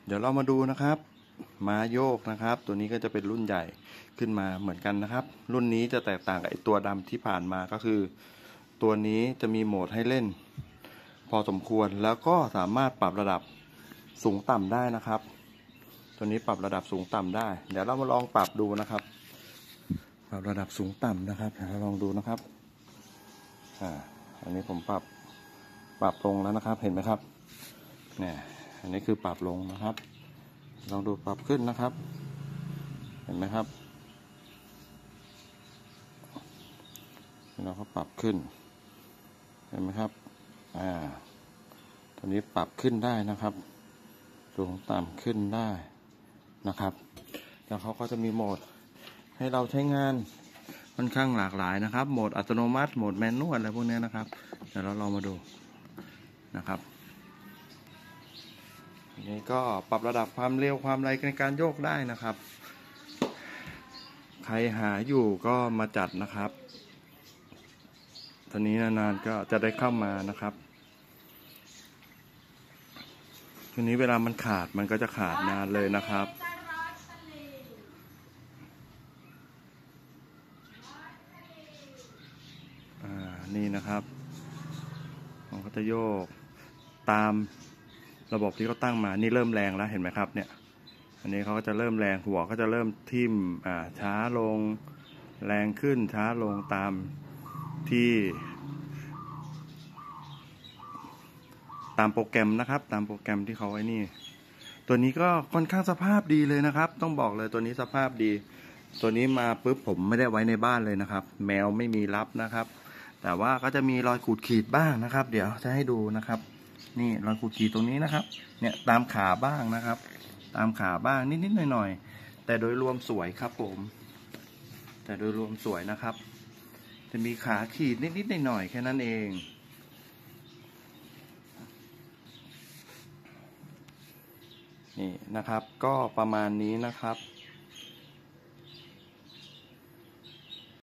เดี๋ยวเรามาดูนะครับม้าโยกนะครับตัวนี้ก็จะเป็นรุ่นใหญ่ขึ้นมาเหมือนกันนะครับรุ่นนี้จะแตกต่างกับไอตัวดำที่ผ่านมาก็คือตัวนี้จะมีโหมดให้เล่นพอสมควรแล้วก็สามารถปรับระดับสูงต่ำได้นะครับตัวนี้ปรับระดับสูงต่ำได้เดี๋ยวเรามาลองปรับดูนะครับปรับระดับสูงต่ำนะครับเราลองดูนะครับอันนี้ผมปรับลงแล้วนะครับเห็นไหมครับเนี่ยอันนี้คือปรับลงนะครับลองดูปรับขึ้นนะครับเห็นไหมครับเราก็ปรับขึ้นเห็นไหมครับตัวนี้ปรับขึ้นได้นะครับสูงต่ำขึ้นได้นะครับแล้วเขาก็จะมีโหมดให้เราใช้งานค่อนข้างหลากหลายนะครับโหมดอัตโนมัติโหมดแมนนวลอะไรพวกนี้นะครับเดี๋ยวเราลองมาดูนะครับนี่ก็ปรับระดับความเร็วความแรงในการโยกได้นะครับใครหาอยู่ก็มาจัดนะครับตอนนี้นานๆก็จะได้เข้ามานะครับทีนี้เวลามันขาดมันก็จะขาดนานเลยนะครับนี่นะครับมันก็จะโยกตามระบบที่เขาตั้งมานี่เริ่มแรงแล้วเห็นไหมครับเนี่ยอันนี้เขาก็จะเริ่มแรงหัวก็จะเริ่มทิ่มช้าลงแรงขึ้นช้าลงตามโปรแกรมนะครับตามโปรแกรมที่เขาไว้นี่ตัวนี้ก็ค่อนข้างสภาพดีเลยนะครับต้องบอกเลยตัวนี้สภาพดีตัวนี้มาปุ๊บผมไม่ได้ไว้ในบ้านเลยนะครับแมวไม่มีรับนะครับแต่ว่าก็จะมีรอยขูดขีดบ้างนะครับเดี๋ยวจะให้ดูนะครับนี่รอยขูดขีดตรงนี้นะครับเนี่ยตามขาบ้างนะครับตามขาบ้างนิดๆหน่อยๆแต่โดยรวมสวยครับผมแต่โดยรวมสวยนะครับจะมีขาขีดนิดๆหน่อยๆแค่นั้นเองนี่นะครับก็ประมาณนี้นะครับ